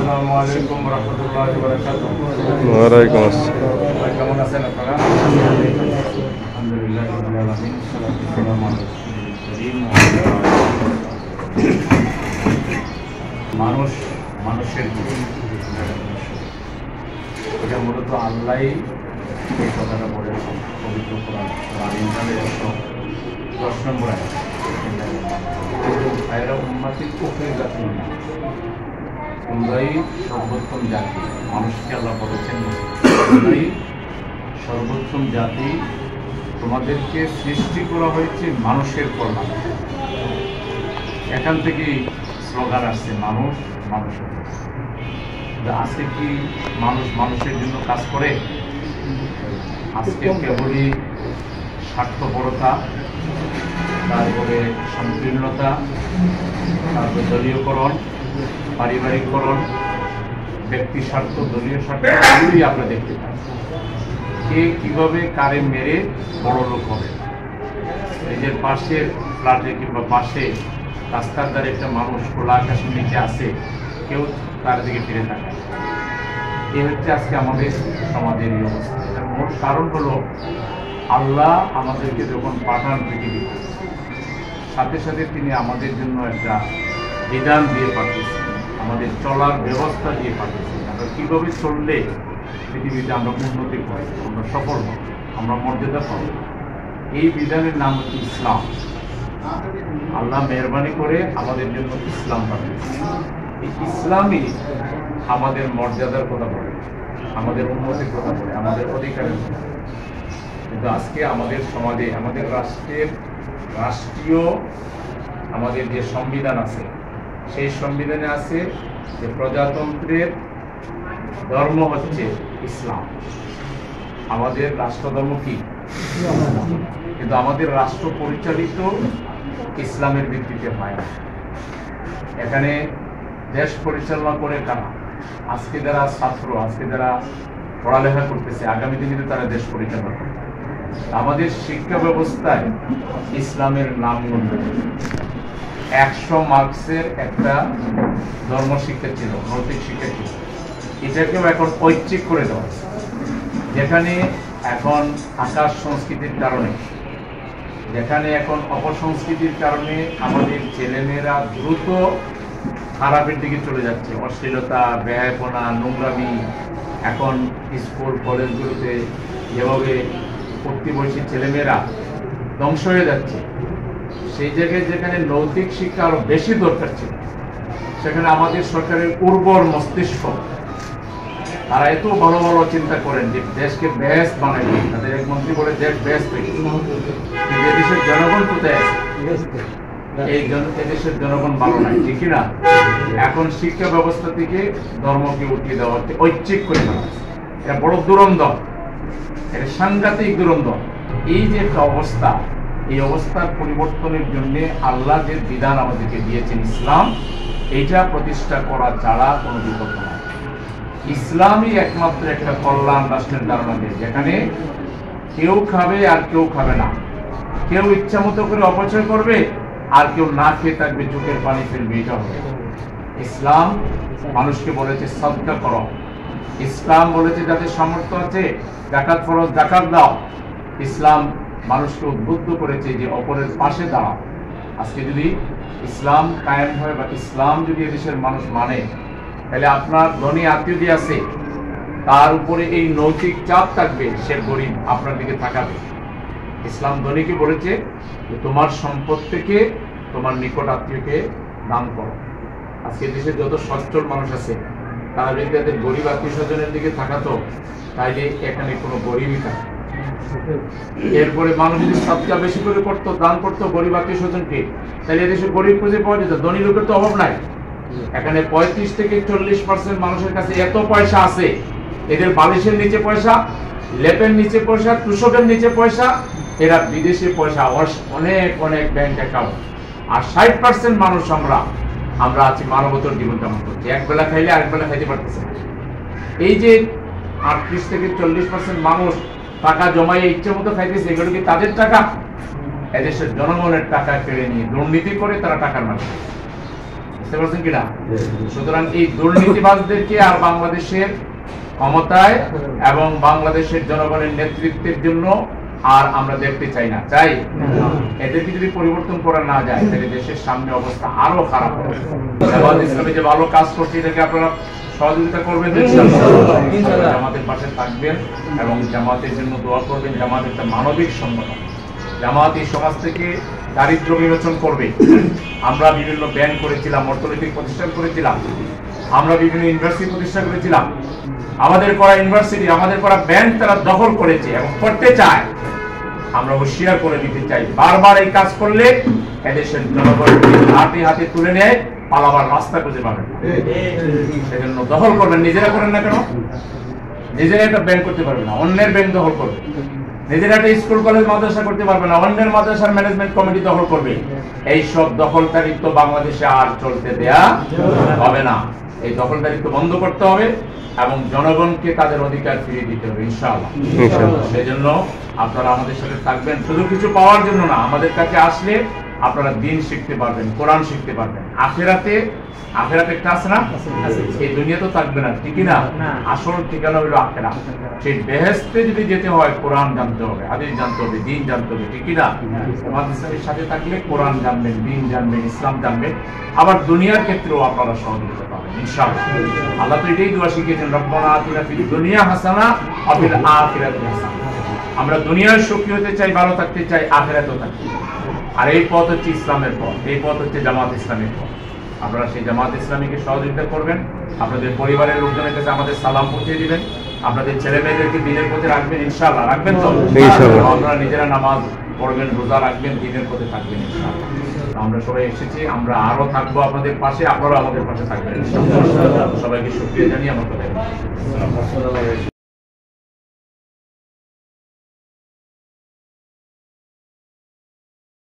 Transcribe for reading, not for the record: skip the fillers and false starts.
আসসালামু আলাইকুম ওয়া রাহমাতুল্লাহি ওয়া বারাকাতুহু। ওয়ালাইকুম আসসালাম। কেমন আছেন আপনারা? আলহামদুলিল্লাহ রাব্বিল আলামিন। সালাতু সালামু আলা রাসূলিল কারীম। মানুষের জীবন এটা মূলত আল্লাহই এই কথাটা বলেছেন পবিত্র কোরআন ইমরানের 10 নম্বর আয়াত। আয়রা উম্মাতি কুফরি জাতি, তোমরাই সর্বোত্তম জাতি। মানুষকে আল্লাহ বলেছেন তোমরাই সর্বোত্তম জাতি, তোমাদেরকে সৃষ্টি করা হয়েছে মানুষের কল্যাণ। এখান থেকেই স্লোগান আসছে মানুষ মানুষের। আজকে কি মানুষ মানুষের জন্য কাজ করে? আজকে কেবলই স্বার্থপরতা, তারপরে সংকীর্ণতা, তারপরে দলীয়করণ, পারিবারিককরণ, ব্যক্তি স্বার্থ, দলীয় স্বার্থ এগুলি আমরা দেখতে পাই। কে কিভাবে কারে মেরে বড় লোক হবে। এই যে পাশের ফ্ল্যাটে কিংবা পাশে রাস্তার ধারে একটা মানুষ খোলা আকাশের নিচে আসে, কেউ তার দিকে ফিরে থাকে। এই হচ্ছে আজকে আমাদের সমাজের এই অবস্থা। এটার মূল কারণ হলো আল্লাহ আমাদেরকে যখন পাঠান পৃথিবীতে, সাথে সাথে তিনি আমাদের জন্য একটা বিধান দিয়ে পাঠিয়েছেন, আমাদের চলার ব্যবস্থা দিয়ে পাঠিয়েছেন। আমরা কীভাবে চললে পৃথিবীতে আমরা উন্নতি পাই, আমরা সফল হব, আমরা মর্যাদা পাব। এই বিধানের নাম হচ্ছে ইসলাম। আল্লাহ মেহরবানি করে আমাদের জন্য ইসলাম পাঠিয়েছেন। এই ইসলামই আমাদের মর্যাদার কথা বলে, আমাদের উন্নতির কথা বলে, আমাদের অধিকারের কথা বলে। কিন্তু আজকে আমাদের সমাজে, আমাদের রাষ্ট্রীয় আমাদের যে সংবিধান আছে, সেই সংবিধানে আছে যে প্রজাতন্ত্রের ধর্ম হচ্ছে ইসলাম। আমাদের রাষ্ট্রধর্ম কি? কিন্তু আমাদের রাষ্ট্র পরিচালিত ইসলামের ভিত্তিতে হয় না। এখানে দেশ পরিচালনা করে কারা? আজকে যারা ছাত্র, আজকে যারা পড়ালেখা করতেছে, আগামী দিনে তারা দেশ পরিচালনা করবে। আমাদের শিক্ষা ব্যবস্থায় ইসলামের নাম গুনবে। 100 মার্কসের একটা ধর্ম শিক্ষা ছিল, নৈতিক শিক্ষা ছিল, এটাকেও এখন ঐচ্ছিক করে দেওয়া। যেখানে এখন আকাশ সংস্কৃতির কারণে, যেখানে এখন অপসংস্কৃতির কারণে আমাদের ছেলেমেয়েরা দ্রুত খারাপের দিকে চলে যাচ্ছে। অশ্লীলতা, ব্যয়পনা, নোংরামি এখন স্কুল কলেজগুলোতে যেভাবে পড়তি বয়সী ছেলেমেয়েরা ধ্বংস হয়ে যাচ্ছে, সেই জায়গায় যেখানে নৈতিক শিক্ষা আরো বেশি দরকার ছিল, সেখানে আমাদের সরকারের উর্বর মস্তিষ্ক, তারা এত ভালো ভালো চিন্তা করেন যে দেশকে বেস্ট বানাই। তাদের এক মন্ত্রী বলে দেশ বেস্ট হয়ে গেছে, কিন্তু এদেশের জনগণ কোথায় আছে? এদেশের জনগণ ভালো নাই, ঠিক না? এখন শিক্ষা ব্যবস্থা থেকে ধর্মকে উঠিয়ে দেওয়া হচ্ছে, ঐচ্ছিক করে দেওয়া হচ্ছে। এটা বড় দুরন্দর, এটা সাংঘাতিক দুরন্দর। এই যে একটা অবস্থা, এই অবস্থার পরিবর্তনের জন্য আল্লাহ যে বিধান আমাদেরকে দিয়েছেন ইসলাম, এইটা প্রতিষ্ঠা করা ছাড়া কোনো বিকল্প নাই। ইসলামই একমাত্র একটা কল্যাণ রাষ্ট্রের ধারণা দেয়, যেখানে কেউ খাবে আর কেউ খাবে না, কেউ ইচ্ছা মতো করে অপচয় করবে আর কেউ না খেয়ে থাকবে, চোখের পানি ফেলবে। এটা হবে ইসলাম। মানুষকে বলেছে সদকা করো। ইসলাম বলেছে যাদের সামর্থ্য আছে যাকাত ফরজ, যাকাত দাও। ইসলাম মানুষকে উদ্বুদ্ধ করেছে যে অপরের পাশে দাঁড়াও। আজকে যদি ইসলাম কায়েম হয় বা ইসলাম যদি এদেশের মানুষ মানে, তাহলে আপনার ধনী আত্মীয় যে আছে তার উপরে এই নৈতিক চাপ থাকবে, সে গরিব আপনার দিকে তাকাবে। ইসলাম ধনীকে বলেছে যে তোমার সম্পদ থেকে তোমার নিকট আত্মীয়কে দান করো। আজকে দেশে যত সচ্ছল মানুষ আছে তারা যদি তাদের গরিব আত্মীয় স্বজনের দিকে তাকাতো, তাইলে এখানে কোনো গরিবই থাকে। এরপরে মানুষ যদি সবচেয়ে বেশি করে করতো, দান করতো গরিব আত্মীয় স্বজনকে, তাহলে এদেশে গরিব খুঁজে পাওয়া যেত। ধনী লোকের তো অভাব নাই। এখানে 35 থেকে 40% মানুষের কাছে এত পয়সা আছে, এদের বালিশের নিচে পয়সা, লেপের নিচে পয়সা, তুষকের নিচে পয়সা, এরা বিদেশে পয়সা, অনেক অনেক ব্যাংক অ্যাকাউন্ট। আর 60% মানুষ আমরা আছি মানবতার জীবন যাপন করছি, এক বেলা খাইলে আরেক বেলা খাইতে পারতেছে। এই যে 38 থেকে 40% মানুষ টাকা জমাইয়ে ইচ্ছে মতো খাইতেছে, এগুলো কি তাদের টাকা? এদেশের জনগণের টাকা কেড়ে নিয়ে দুর্নীতি করে তারা টাকার মালিক। বুঝতে পারছেন কিনা? সুতরাং এই দুর্নীতিবাজদেরকে আর বাংলাদেশের ক্ষমতায় এবং বাংলাদেশের জনগণের নেতৃত্বের জন্য আর আমরা দেখতে চাই না। চাই এদেরকে যদি পরিবর্তন করা না যায় তাহলে দেশের সামনে অবস্থা আরো খারাপ হবে। জামাত ইসলামী যে ভালো কাজ করছে এটাকে আপনারা সহযোগিতা করবেন, জামাতের পাশে থাকবেন এবং জামাতের জন্য দোয়া করবেন। জামাত একটা মানবিক সংগঠন। জামাত এই সমাজ থেকে দারিদ্র বিমোচন করবে। আমরা বিভিন্ন ব্যাংক করেছিলাম, অর্থনৈতিক প্রতিষ্ঠান করেছিলাম, আমরা বিভিন্ন ইউনিভার্সিটি প্রতিষ্ঠা করেছিলাম। আমাদের করা ইউনিভার্সিটি, আমাদের করা ব্যাংক তারা দখল করেছে এবং করতে চায়। আমরা হুঁশিয়ার করে দিতে চাই, বারবার এই কাজ করলে এদেশের জনগণকে হাতে হাতে তুলে নেয়, পালাবার রাস্তা খুঁজে পাবেন। সেজন্য দখল করবেন। নিজেরা করেন না কেন? নিজেরা একটা ব্যাংক করতে পারবে না, অন্যের ব্যাংক দখল করবে। নিজেরা একটা স্কুল কলেজ মাদ্রাসা করতে পারবে না, অন্যের মাদ্রাসার ম্যানেজমেন্ট কমিটি দখল করবে। এই সব দখলদারিত্ব বাংলাদেশে আর চলতে দেয়া হবে না। এই দখলদারিত্ব বন্ধ করতে হবে এবং জনগণকে তাদের অধিকার ফিরিয়ে দিতে হবে ইনশাআল্লাহ। সেজন্য আপনারা আমাদের সাথে থাকবেন, শুধু কিছু পাওয়ার জন্য না। আমাদের কাছে আসলে আপনারা দিন শিখতে পারবেন, কোরআন শিখতে পারবেন। আখিরাতে একটা আছে না? এই দুনিয়া তো থাকবে না, ঠিকই না? আসল ঠিকানা হলো আখিরাত। সেই বেহেশতে যদি যেতে হয় কোরআন জানতে হবে, হাদিস জানতে হবে, দিন জানতে হবে, ঠিকই না? জামাত ইসলামের সাথে থাকলে কোরআন জানবেন, দিন জানবেন, ইসলাম জানবেন, আবার দুনিয়ার ক্ষেত্রেও আপনারা সহযোগিতা পাবেন ইনশাআল্লাহ। আল্লাহ তো এটাই দোয়া শিখিয়েছেন, রব্বানা আতিনা ফিদ দুনিয়া হাসানা ওয়া ফিল আখিরাতি হাসানা। আমরা দুনিয়ার সুখী হতে চাই, ভালো থাকতে চাই, আখিরাতেও থাকতে চাই। আর এই পথ হচ্ছে ইসলামের পথ, এই পথ হচ্ছে জামাত ইসলামের পথ। আপনারা সেই জামাত ইসলামীকে সহযোগিতা করবেন। আপনাদের পরিবারের লোকজনের কাছে আমাদের সালাম পৌঁছে দিবেন। আপনাদের ছেলে মেয়েদেরকে দিনের পথে রাখবেন ইনশাআল্লাহ। রাখবেন তো? আপনারা নিজেরা নামাজ পড়বেন, রোজা রাখবেন, দিনের পথে থাকবেন ইনশাআল্লাহ। আমরা সবাই এসেছি, আমরা আরো থাকবো আপনাদের পাশে, আপনারা আমাদের পাশে থাকবেন ইনশাআল্লাহ। সবাইকে শুকরিয়া জানিয়ে আমার কথা